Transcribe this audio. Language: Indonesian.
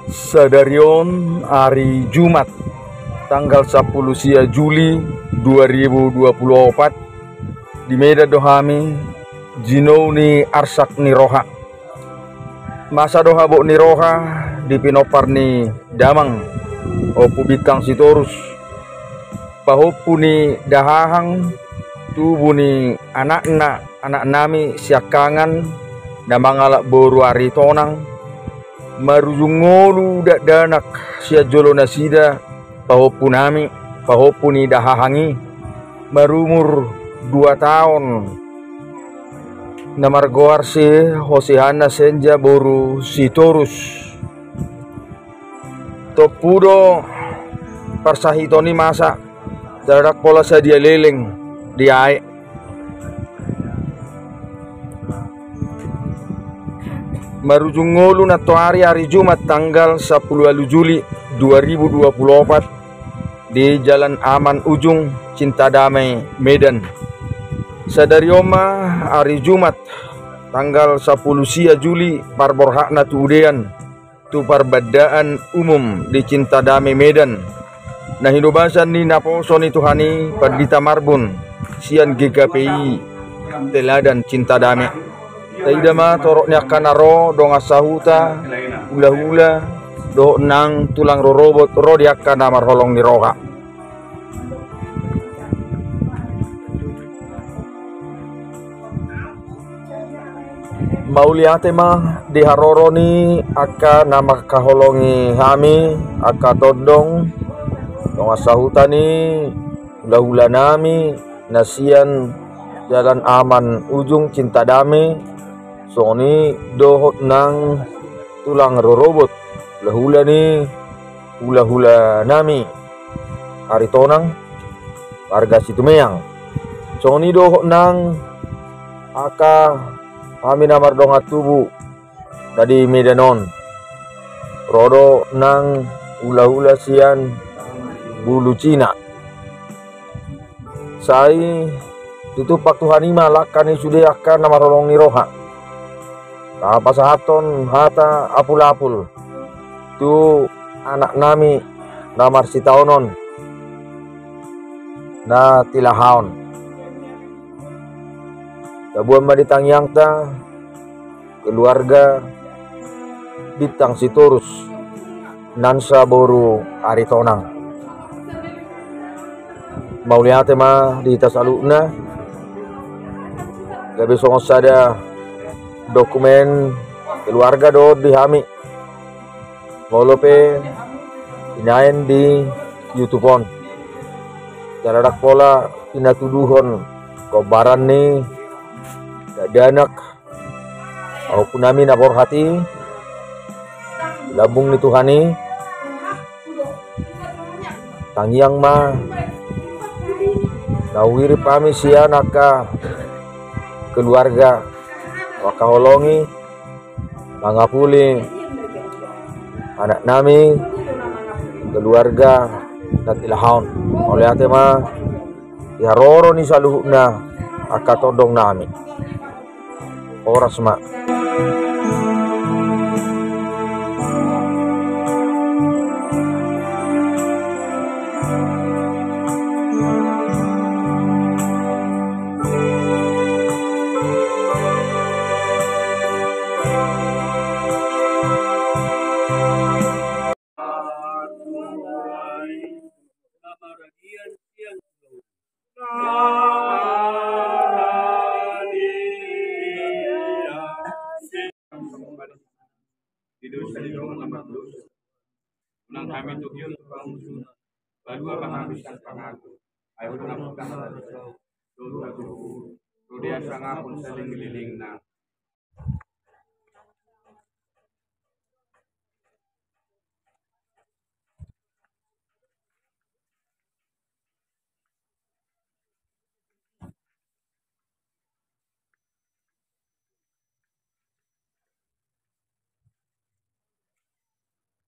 Sadarion hari Jumat tanggal 10 Juli 2024 di Medan Dohami Jinou ni Arsak ni Roha masa doha bok ni Roha di Pinopar ni Damang opu bitang sitorus pahopu ni dahahang tubuh ni anak nami siakangan na mangalak boru ari tonang marujungolu dak danak sia jolo nasida pahopu nami pahopu ni dahahangi marumur 2 tahun namar goar si hosihana senja boru sitorus topudo parsahitoni masa darak pola sadia leleng di ae marujungolu na toari hari Jumat tanggal 10 Juli 2024 di Jalan Aman Ujung Cinta Damai Medan. Sadarioma hari Jumat tanggal 10 Juli parborhakna tu udean tu parbadaan umum di Cinta Damai Medan. Nah hidubasan ni naposo ni Tuhani Pardita Marbun sian GKPI Teladan Cinta Damai. Taidama toroknya kanaro dong asahuta hula-hula do nang tulang rorobot ro diakkan namar holong ni Roha. Mauliate mah di haroro ni aka nama kaholongi hami aka todong dong asahuta ni hula-hula nami nasian Jalan Aman Ujung Cinta Damai. Soni dohot nang tulang rorobot hula-hula ni hula-hula nami ari tonang warga Situmeang. Soni dohot nang aka kami namar dongat tubuh dari Medanon rodo nang hula-hula sian bulu Cina sai tutup pak Tuhani malakani sudah akan namar rolong ni Roha apa sahaton hata apul-apul tu anak nami namar sitaonon na tilahaon kabuan maditang yang ta keluarga bitang sitorus nansa boru ari tonang mauliate mah di tasaluna gabe songos sada dokumen keluarga do dihami molope inain di YouTubeon jaradak pola pinatuduhon kobaran ni danak maupun nami napor hati labung ni Tuhani tangiang ma nawirip kami siya naka keluarga wakaholongi mangapuli anak nami keluarga natilahaon oleh ate mah yaroro ni saluhna akatodong nami oras mak Nang kami tujuan pangusuna lalu apa habisan pangaku ayo namun kata dulu aku rudia sangapun saling liling nang